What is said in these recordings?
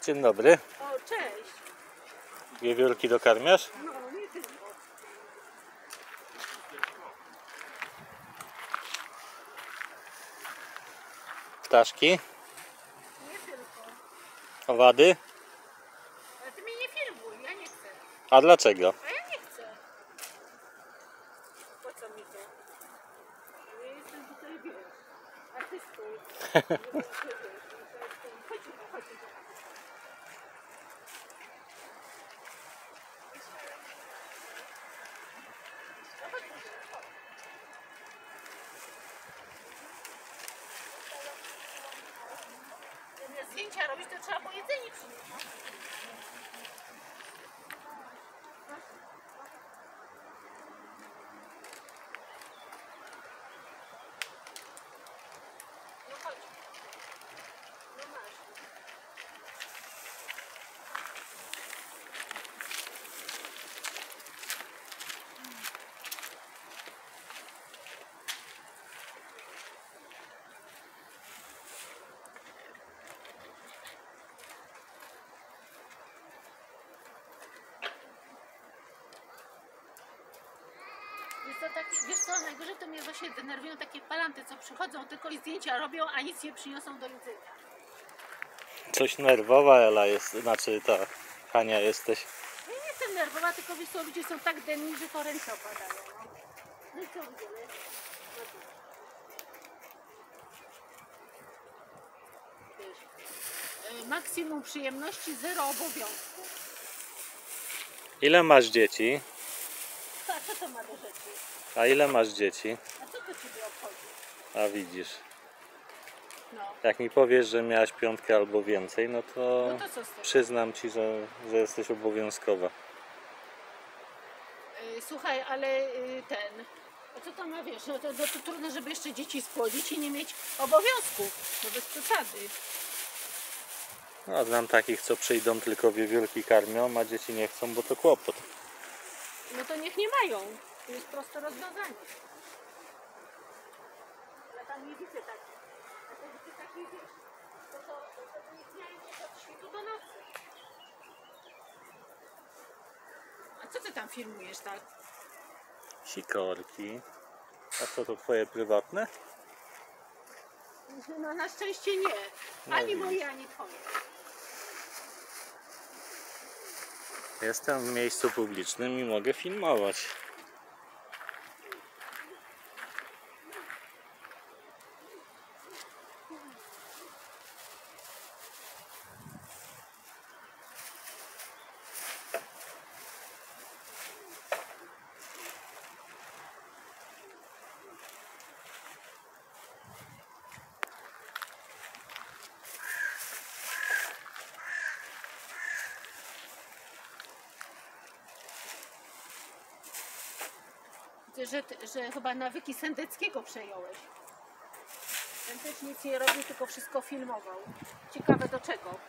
Dzień dobry. O, cześć. Wiewiórki dokarmiasz? No, nie tylko. Ptaszki? Nie tylko. Owady? Ale ty mnie nie filmuj, ja nie chcę. A dlaczego? A ja nie chcę. Po co mi to? Ja jestem tutaj, wiesz, artystą. Chodźmy. Zamiast zdjęcia robić, to trzeba po jedzenie przynieść. No chodź. No masz. Wiesz co, najgorzej to mnie właśnie denerwują takie palanty, co przychodzą tylko i zdjęcia robią, a nic nie przyniosą do jedzenia. Coś nerwowa Ela jest, znaczy ta Hania jesteś. Ja nie jestem nerwowa, tylko wiesz co, ludzie są tak denni, że to ręce opadają. No, no i co widzimy? Maksimum przyjemności, zero obowiązków. Ile masz dzieci? A co to ma do rzeczy? A ile masz dzieci? A co to ciebie obchodzi? A widzisz. No. Jak mi powiesz, że miałaś 5 albo więcej, no to No to co z tego? przyznam ci, że jesteś obowiązkowa. Słuchaj, ale a co to ma, wiesz, no to trudno, żeby jeszcze dzieci spłodzić i nie mieć obowiązków, no bez przesady. No, znam takich, co przyjdą, tylko wiewiórki karmią, a dzieci nie chcą, bo to kłopot. No to niech nie mają, to jest proste rozwiązanie. Ja tam nie widzę takich, ja to widzę takich, wiesz, to nie zmieniają się od świtu do nocy. A co ty tam filmujesz, tak? Sikorki. A co to twoje prywatne? No na szczęście nie, No ani widzisz. moje, ani twoje. Jestem w miejscu publicznym i mogę filmować. Że chyba nawyki Sendeckiego przejąłeś. Ten też nic nie robił, tylko wszystko filmował. Ciekawe do czego.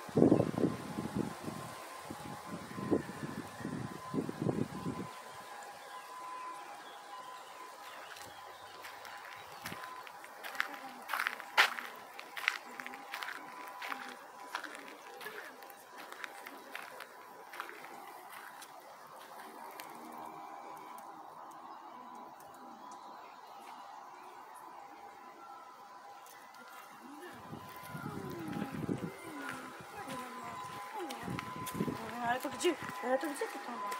Ale to gdzie? Ale to gdzie to tam ma?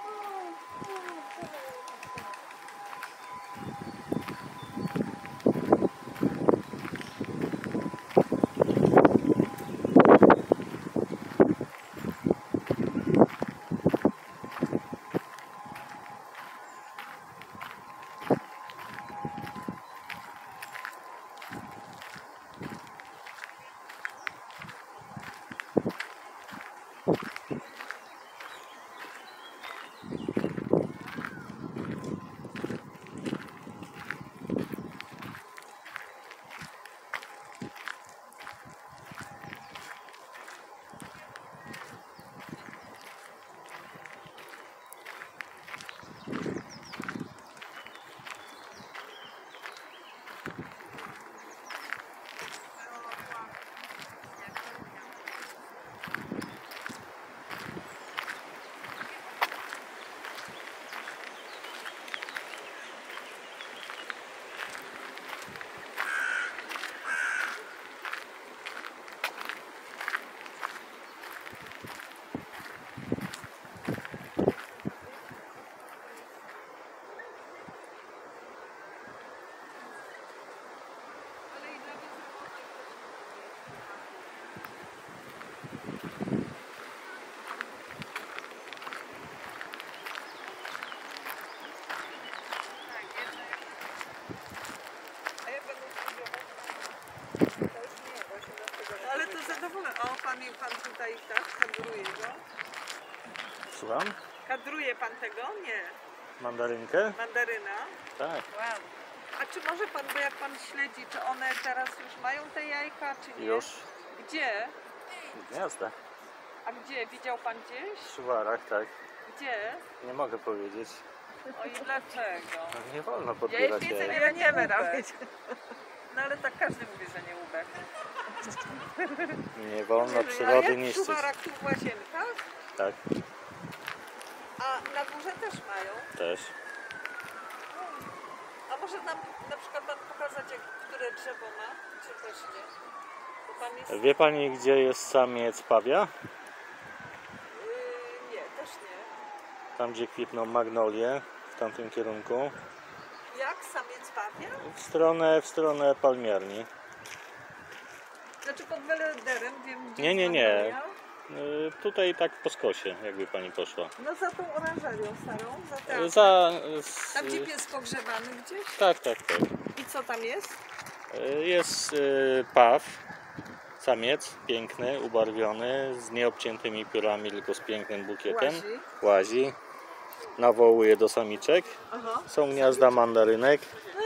Ale to zadowolony. O, pan tutaj tak kadruje go. Słucham? Kadruje pan tego? Nie. Mandarynkę? Mandaryna. Tak. Wow. A czy może pan, bo jak pan śledzi, czy one teraz już mają te jajka, czy nie? Już. Gdzie? Gniazda. A gdzie? Widział pan gdzieś? W Szuwarach, tak. Gdzie? Nie mogę powiedzieć. O i dlaczego? No, nie wolno podbierać Jajecznicy jajek. nie będziemy robić. No ale tak każdy mówi, że nie ubek. Nie wolno A przyrody jak w niszczyć. Szuwarach tu w Łazienkach? Tak, A na górze też mają? też. A może nam na przykład pan pokazać, które drzewo ma? Czy też nie? Bo tam jest... Wie pani, gdzie jest samiec pawia? Nie, też nie. Tam, gdzie kwitną magnolie, w tamtym kierunku. Jak? Samiec pawia? W stronę palmiarni. Znaczy pod Welederem, wiem gdzie Nie, nie, jest nie. Magnolia. Tutaj tak po skosie, jakby pani poszła. No za tą oranżerią starą, za teatrem. Tam gdzie pies pogrzebany gdzieś? Tak, tak, tak. I co tam jest? Jest paw, samiec, piękny, ubarwiony, z nieobciętymi piórami, tylko z pięknym bukietem. Łazi. Łazi. Nawołuje do samiczek. Aha. Są gniazda mandarynek.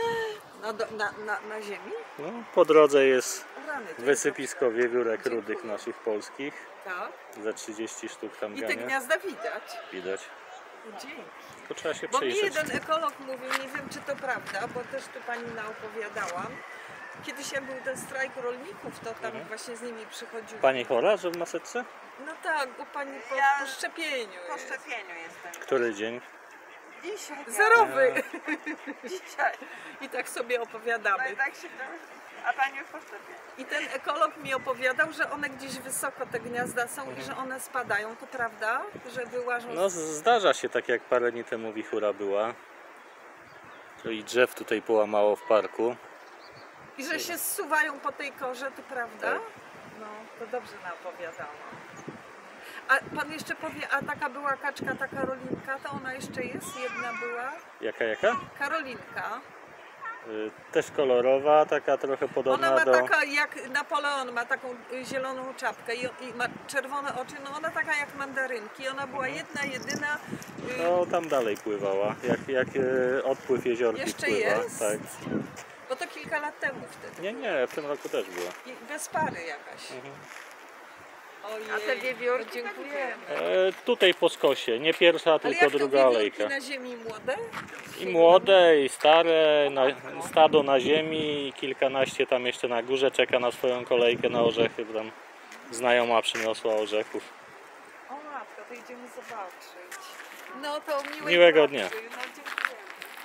Na ziemi? No, po drodze jest O rany, to wysypisko wiewiórek Dziękuję. rudych naszych polskich. Tak. Za 30 sztuk tam I te gania. gniazda widać. Widać. Dzięki. To trzeba się Bo mi przejrzeć. jeden ekolog mówił, nie wiem czy to prawda, bo też tu pani naopowiadałam. Kiedyś jak był ten strajk rolników, to tam właśnie z nimi przychodził. Pani chora, że w maseczce? No tak, bo pani po szczepieniu Po jest. szczepieniu jestem. Który dzień? Dzisiaj. Zerowy. Dzisiaj. I tak sobie No opowiadamy. i tak się to... A pani już po szczepieniu. I ten ekolog mi opowiadał, że one gdzieś wysoko te gniazda są i że one spadają. To prawda? Że wyłażą No zdarza się, tak jak parę dni temu wichura była. I drzew tutaj połamało w parku. i że się zsuwają po tej korze, to prawda? Tak. No, to dobrze naopowiadałam. A pan jeszcze powie, a taka była kaczka, ta Karolinka, to ona jeszcze jest? Jedna była? Jaka? Karolinka. Też kolorowa, taka trochę podobna Ona ma do... taka jak Napoleon, ma taką zieloną czapkę i ma czerwone oczy, no ona taka jak mandarynki. Ona była jedna, jedyna. No tam dalej pływała, jak odpływ jeziorki Jeszcze wpływa. jest? Tak. Bo to kilka lat temu wtedy. Nie, w tym roku też była. I bez pary jakaś. Ojej, A te wiewiórki no tak dziękujemy. Tutaj po skosie, nie pierwsza, Ale tylko jak to druga wiewiórki alejka. na ziemi młode? I młode, i stare, stado na ziemi i kilkanaście tam jeszcze na górze czeka na swoją kolejkę na orzechy. Tam znajoma przyniosła orzechów. O matko, to idziemy zobaczyć. No to Miłego pracy. dnia. No dziękujemy.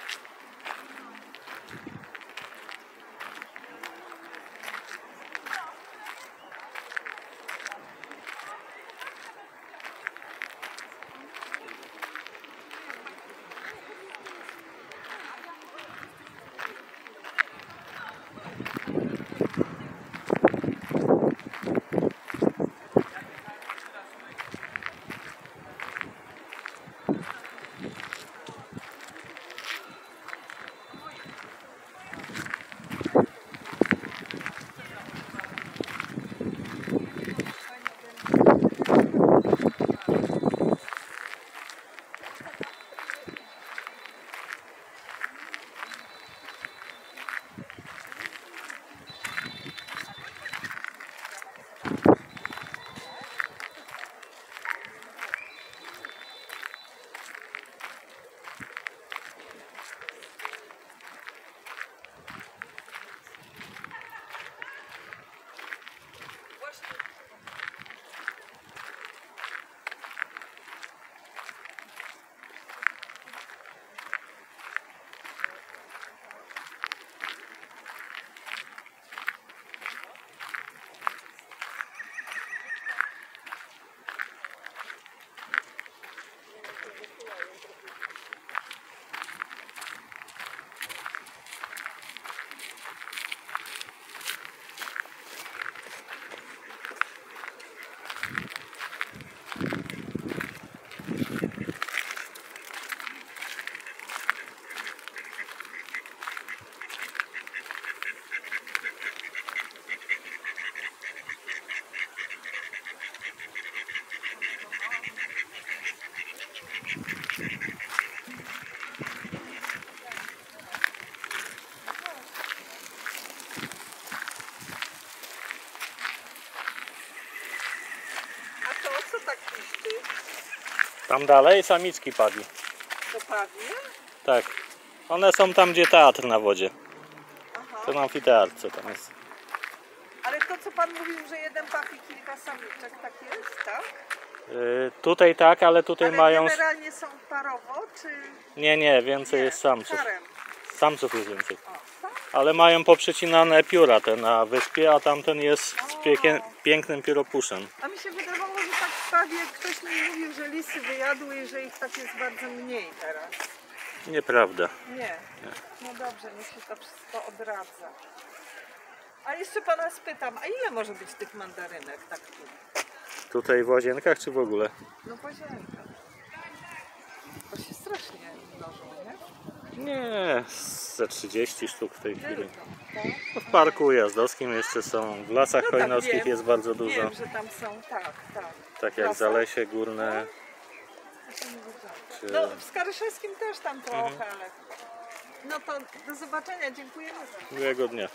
A to co tak piszczy? Tam dalej samiczki padli. To pawie? Tak. One są tam, gdzie teatr na wodzie. Aha. To na amfiteatrze tam jest. Ale to co pan mówił, że jeden paw i kilka samiczek, tak jest, tak? Tutaj tak, ale tutaj Ale mają... generalnie są parowo, czy Nie, więcej nie? jest samców. Harem. Samców jest więcej. O, tak? Ale mają poprzecinane pióra te na wyspie, a tamten jest z O. pięknym pióropuszem. A mi się wydawało, że tak prawie ktoś mi mówił, że lisy wyjadły i że ich tak jest bardzo mniej teraz. Nieprawda. Nie. No dobrze, niech się to wszystko odradza. A jeszcze pana spytam, a ile może być tych mandarynek tak tu? Tutaj w Łazienkach czy w ogóle? No poziomka. To się strasznie mnożą, nie? Nie, ze 30 sztuk w tej chwili. Tylko, tak? No w parku ujazdowskim jeszcze są, w lasach No tak, hojnowskich wiem. jest bardzo dużo. Wiem, że tam są, tak. Tak jak Lasach? Zalesie Górne. To nie wiedziałam. Czy... No w Skaryszewskim też tam trochę, ale... No to do zobaczenia, dziękujemy za Miłego dnia.